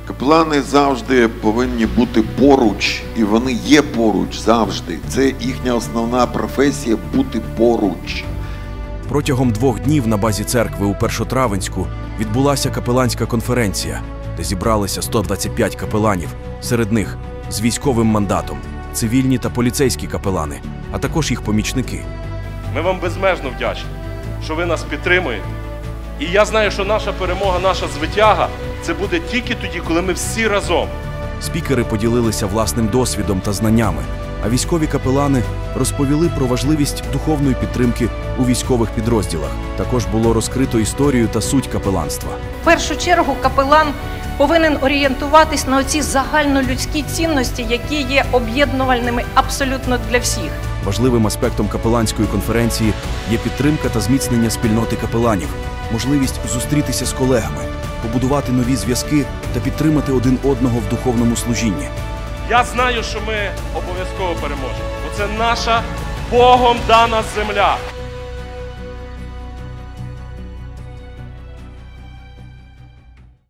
Капелани завжди повинні бути поруч, і вони є поруч завжди. Це їхня основна професія – бути поруч. Протягом 2 днів на базі церкви у Першотравенську відбулася капеланська конференція, де зібралися 125 капеланів, серед них з військовим мандатом, цивільні та поліцейські капелани, а також їх помічники. Ми вам безмежно вдячні, що ви нас підтримуєте. І я знаю, що наша перемога, наша звитяга – це буде тільки тоді, коли ми всі разом. Спікери поділилися власним досвідом та знаннями, а військові капелани розповіли про важливість духовної підтримки у військових підрозділах. Також було розкрито історію та суть капеланства. В першу чергу капелан повинен орієнтуватись на оці загальнолюдські цінності, які є об'єднувальними абсолютно для всіх. Важливим аспектом капеланської конференції є підтримка та зміцнення спільноти капеланів, можливість зустрітися з колегами, побудувати нові зв'язки та підтримати один одного в духовному служінні. Я знаю, що ми обов'язково переможемо, бо це наша Богом дана земля.